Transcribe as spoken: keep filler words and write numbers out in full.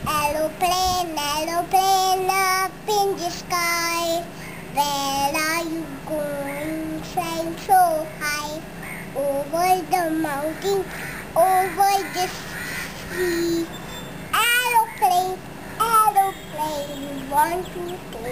Aeroplane, aeroplane up in the sky. Where are you going? Flying so high. Over the mountain, over the sea. Aeroplane, aeroplane, want to take